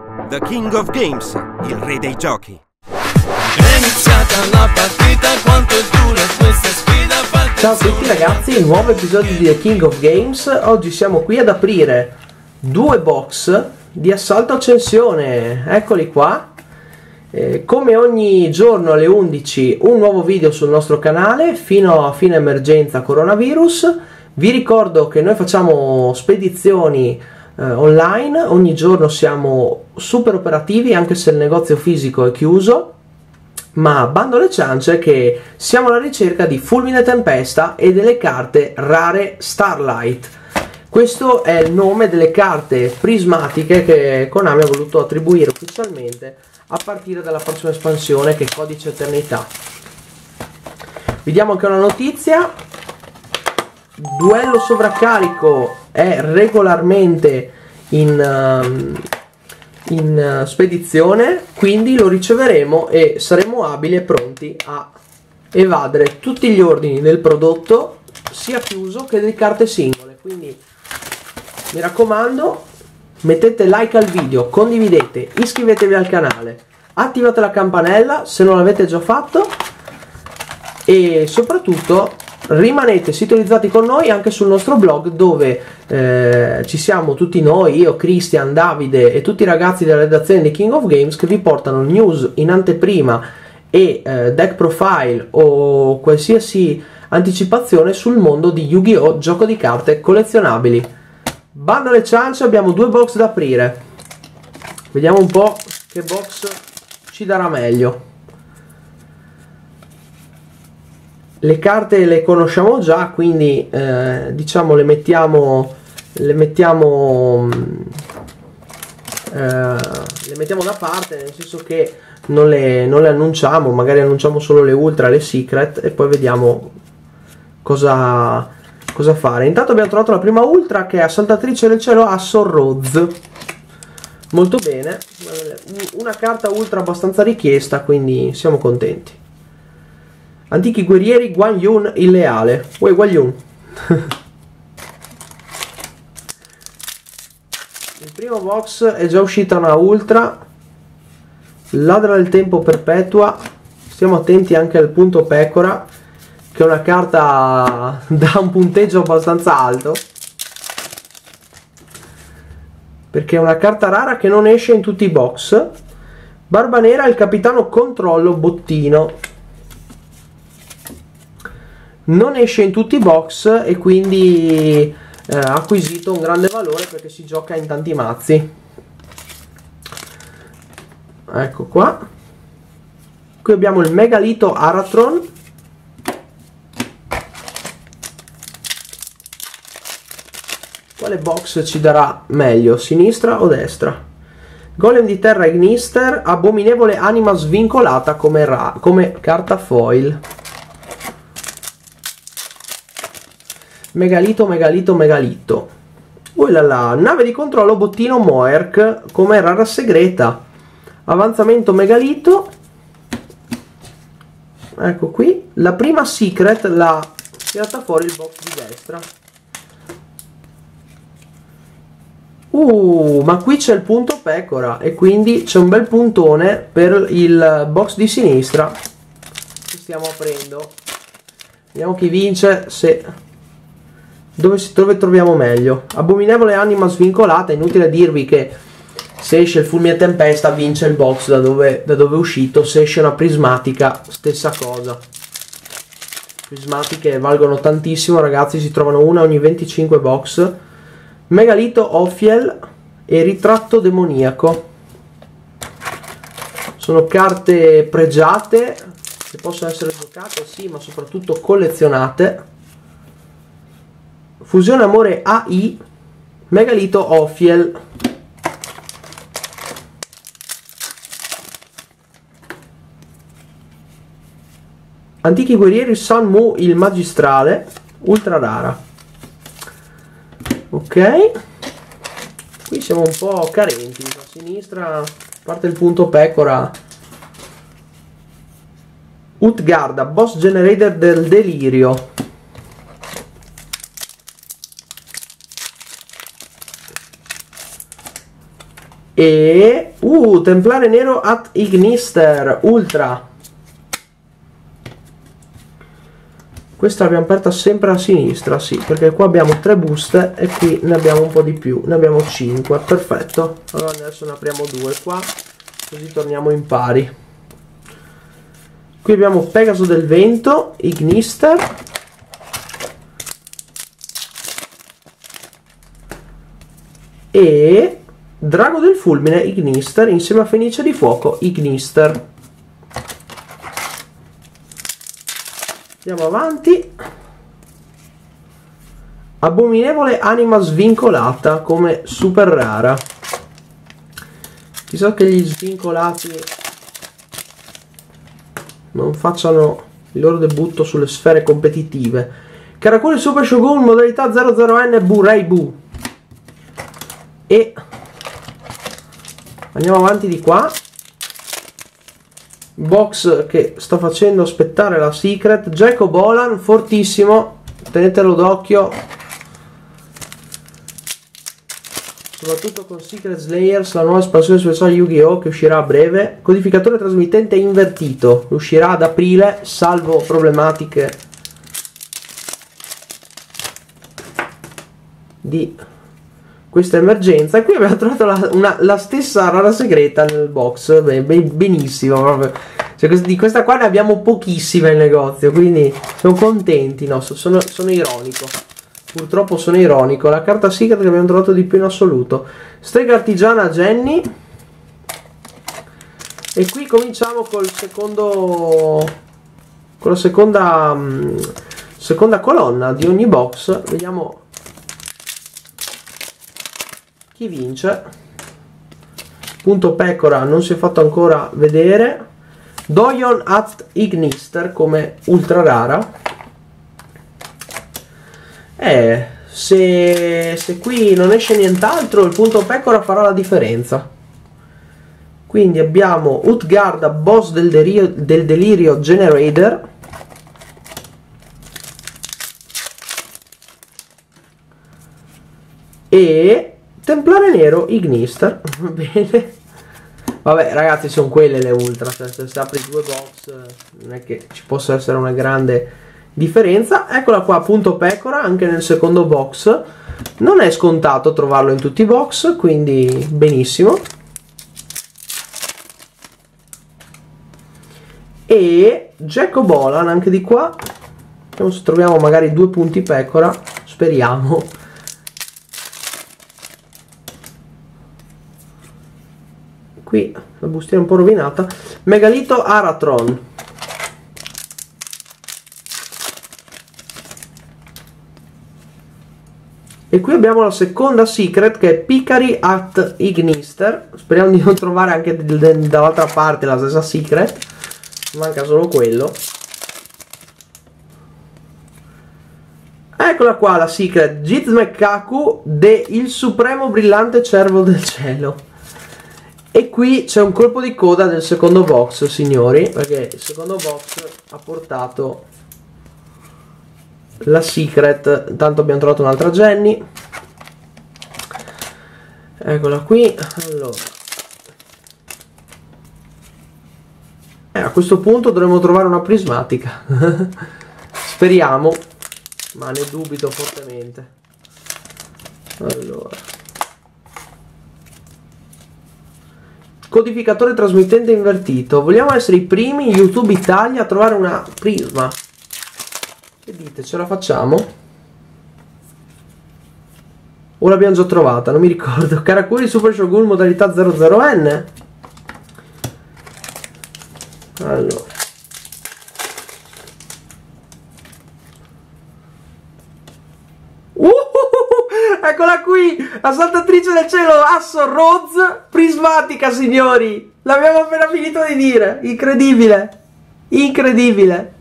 The King of Games, il re dei giochi. È iniziata la partita, quanto dura questa sfida? Ciao a tutti ragazzi, nuovo episodio di The King of Games. Oggi siamo qui ad aprire due box di Assalto Ascensione. Eccoli qua. Come ogni giorno alle 11 un nuovo video sul nostro canale fino a fine emergenza coronavirus. Vi ricordo che noi facciamo spedizioni online, ogni giorno siamo super operativi anche se il negozio fisico è chiuso, ma bando alle ciance che siamo alla ricerca di Fulmine Tempesta e delle carte rare Starlight. Questo è il nome delle carte prismatiche che Konami ha voluto attribuire ufficialmente a partire dalla prossima espansione, che è Codice Eternità. Vediamo anche una notizia: Duello Sovraccarico è regolarmente in spedizione, quindi lo riceveremo e saremo abili e pronti a evadere tutti gli ordini del prodotto, sia chiuso che di carte singole. Quindi mi raccomando, mettete like al video, condividete, iscrivetevi al canale, attivate la campanella se non l'avete già fatto e soprattutto rimanete sintonizzati con noi anche sul nostro blog, dove ci siamo tutti noi, io, Christian, Davide e tutti i ragazzi della redazione di King of Games, che vi portano news in anteprima e deck profile o qualsiasi anticipazione sul mondo di Yu-Gi-Oh! Gioco di carte collezionabili. Bando alle ciance, abbiamo due box da aprire. Vediamo un po' che box ci darà meglio. Le carte le conosciamo già, quindi diciamo le mettiamo da parte, nel senso che non le annunciamo, magari annunciamo solo le ultra, le secret, e poi vediamo cosa fare. Intanto abbiamo trovato la prima ultra, che è Assaltatrice del Cielo Assor Rose. Molto bene, una carta ultra abbastanza richiesta, quindi siamo contenti. Antichi guerrieri Guan Yun il leale. Uè, Guan Yun. Il primo box è già uscita una ultra, Ladra del tempo perpetua. Stiamo attenti anche al punto pecora, che è una carta da un punteggio abbastanza alto, perché è una carta rara che non esce in tutti i box. Barba Nera, il capitano controllo bottino. Non esce in tutti i box e quindi ha acquisito un grande valore perché si gioca in tanti mazzi. Ecco qua. Qui abbiamo il Megalito Aratron. Quale box ci darà meglio, sinistra o destra? Golem di terra Ignister, abominevole anima svincolata come carta foil. Megalito, Megalito, Megalito. Uilala, nave di controllo bottino Moerk come rara segreta. Avanzamento Megalito. Ecco qui. La prima secret l'ha tirata fuori il box di destra. Ma qui c'è il punto pecora e quindi c'è un bel puntone per il box di sinistra che stiamo aprendo. Vediamo chi vince, se dove troviamo meglio. Abominevole anima svincolata. Inutile dirvi che se esce il Fulmine Tempesta vince il box da dove è uscito. Se esce una prismatica, stessa cosa. Prismatiche valgono tantissimo ragazzi, si trovano una ogni 25 box. Megalito Ophiel e Ritratto demoniaco. Sono carte pregiate che possono essere giocate, sì, ma soprattutto collezionate. Fusione amore AI, Megalito Ophiel. Antichi guerrieri Sun Mu il magistrale, ultra rara. Ok, qui siamo un po' carenti. A sinistra, a parte il punto pecora, Utgarda, boss generator del delirio. E Templare nero at Ignister Ultra. Questa l'abbiamo aperta sempre a sinistra, sì, perché qua abbiamo 3 buste e qui ne abbiamo un po' di più, ne abbiamo 5, perfetto. Allora adesso ne apriamo 2 qua, così torniamo in pari. Qui abbiamo Pegaso del Vento, Ignister. E Drago del Fulmine, Ignister, insieme a Fenice di Fuoco, Ignister. Andiamo avanti. Abominevole Anima Svincolata come super rara. Chissà che gli svincolati non facciano il loro debutto sulle sfere competitive. Karakuri Super Shogun modalità 00N Burai Bu. E andiamo avanti di qua. Box che sta facendo aspettare la Secret. Jack O'Bolan, fortissimo, tenetelo d'occhio, soprattutto con Secret Slayers, la nuova espansione speciale Yu-Gi-Oh! Che uscirà a breve. Codificatore trasmittente invertito, uscirà ad aprile, salvo problematiche di questa emergenza. E qui abbiamo trovato la stessa rara segreta nel box. Benissimo proprio. Cioè, di questa qua ne abbiamo pochissime in negozio, quindi sono contenti. No, sono ironico, purtroppo sono ironico. La carta secret che abbiamo trovato di più in assoluto, Strega Artigiana Jenny. E qui cominciamo col secondo, con la seconda colonna di ogni box. Vediamo chi vince. Punto Pecora non si è fatto ancora vedere. Doyon at Ignister come ultra rara. Se qui non esce nient'altro, il punto Pecora farà la differenza. Quindi abbiamo Utgarda, boss del delirio Generator. E Templare nero Ignister. Bene. Vabbè ragazzi, sono quelle le ultra, se apri 2 box non è che ci possa essere una grande differenza. Eccola qua, punto Pecora, anche nel secondo box. Non è scontato trovarlo in tutti i box, quindi benissimo. E Jack O'Bolan anche di qua. Vediamo se troviamo magari 2 punti Pecora, speriamo. Qui la bustina è un po' rovinata. Megalito Aratron. E qui abbiamo la seconda secret, che è Picari at Ignister. Speriamo di non trovare anche dall'altra parte la stessa secret. Manca solo quello. Eccola qua la secret. Jizmekaku de il supremo brillante cervo del cielo. E qui c'è un colpo di coda del secondo box, signori, perché il secondo box ha portato la secret. Intanto abbiamo trovato un'altra Jenny. Eccola qui. Allora, a questo punto dovremmo trovare una prismatica. Speriamo, ma ne dubito fortemente. Allora, codificatore trasmittente invertito. Vogliamo essere i primi YouTube Italia a trovare una prisma. Che dite, ce la facciamo? O l'abbiamo già trovata? Non mi ricordo. Karakuri Super Shogun modalità 00N. Allora, eccola qui, la saltatrice del cielo Asso Rhodes prismatica, signori. L'abbiamo appena finito di dire. Incredibile, incredibile.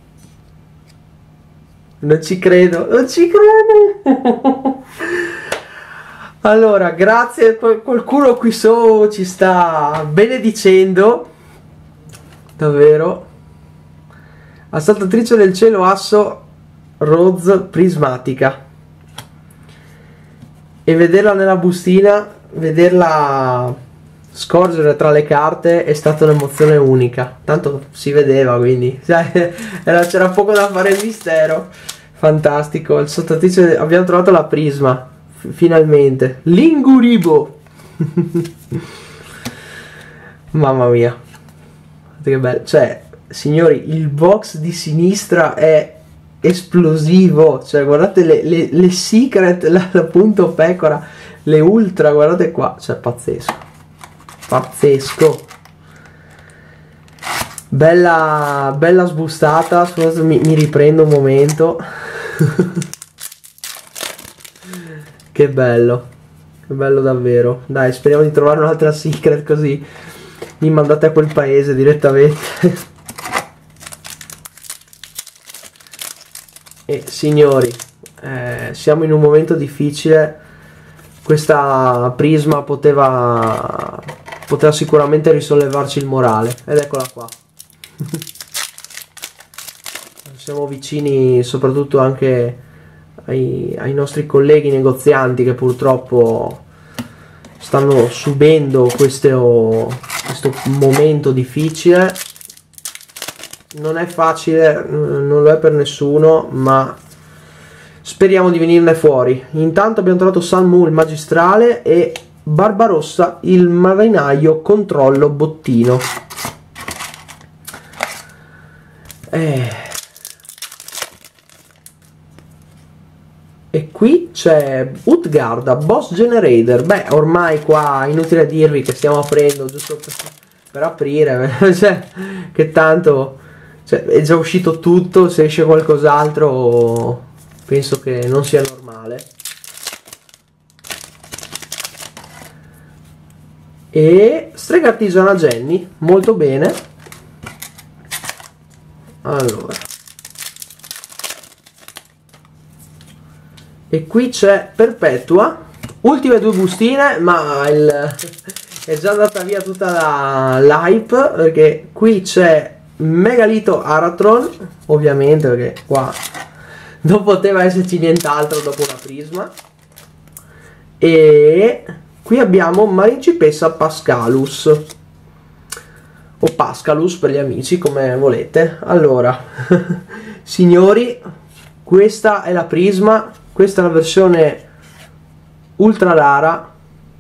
Non ci credo, non ci credo. Allora, grazie, qualcuno qui su ci sta benedicendo. Davvero. Assaltatrice del cielo Asso Rhodes prismatica. E vederla nella bustina, vederla scorgere tra le carte è stata un'emozione unica. Tanto si vedeva, quindi c'era poco da fare il mistero. Fantastico. Il sottotitolo, abbiamo trovato la prisma finalmente. Linguribo. Mamma mia, che bello. Cioè, signori, il box di sinistra è esplosivo. Cioè, guardate le secret, la punto pecora, le ultra, guardate qua. Cioè, pazzesco. Pazzesco. Bella sbustata. Scusate, mi riprendo un momento. Che bello. Che bello davvero. Dai, speriamo di trovare un'altra secret, così mi mandate a quel paese direttamente. E signori, siamo in un momento difficile. Questa prisma poteva sicuramente risollevarci il morale, ed eccola qua. Siamo vicini soprattutto anche ai nostri colleghi negozianti, che purtroppo stanno subendo questo momento difficile. Non è facile, non lo è per nessuno, ma speriamo di venirne fuori. Intanto abbiamo trovato Salmu il magistrale e Barbarossa il marinaio controllo bottino. E qui c'è Utgarda, Boss Generator. Beh, ormai qua inutile dirvi che stiamo aprendo, giusto per aprire. Cioè, che tanto, cioè, è già uscito tutto. Se esce qualcos'altro penso che non sia normale. E strega artigiana Jenny, molto bene. Allora, e qui c'è Perpetua, ultime due bustine, ma è già andata via tutta l'hype, perché qui c'è Megalito Aratron, ovviamente, perché qua non poteva esserci nient'altro dopo una prisma. E qui abbiamo Marincipessa Pascalus, o Pascalus per gli amici, come volete. Allora, signori, questa è la prisma. Questa è la versione ultra rara.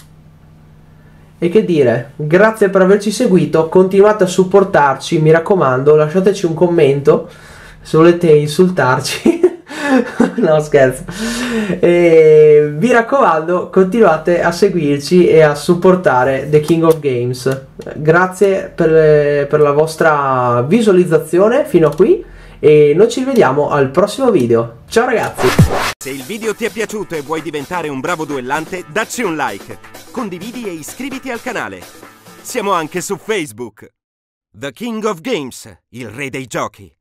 E che dire, grazie per averci seguito, continuate a supportarci, mi raccomando, lasciateci un commento se volete insultarci. No, scherzo. E vi raccomando, continuate a seguirci e a supportare The King of Games. Grazie per la vostra visualizzazione fino a qui, e noi ci vediamo al prossimo video. Ciao ragazzi! Se il video ti è piaciuto e vuoi diventare un bravo duellante, dacci un like, condividi e iscriviti al canale. Siamo anche su Facebook. The King of Games, il re dei giochi.